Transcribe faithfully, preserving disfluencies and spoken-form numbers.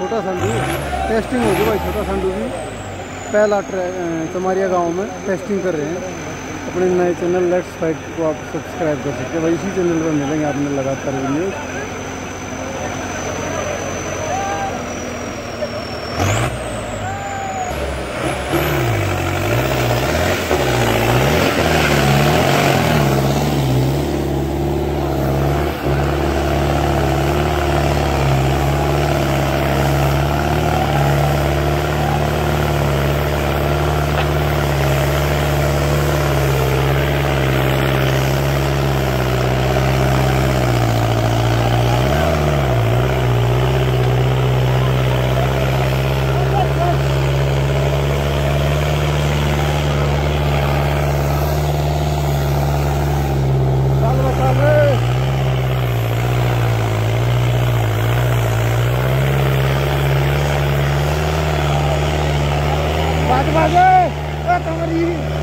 छोटा संडू टेस्टिंग होगी भाई। छोटा संडू की पहला चमारिया गांव में टेस्टिंग कर रहे हैं। अपने नए चैनल लेट्स फाइट को आप सब्सक्राइब कर सकते हैं भाई। इसी चैनल पर मिलेंगे आपने लगातार वीडियो। बाजे बाजे कमरी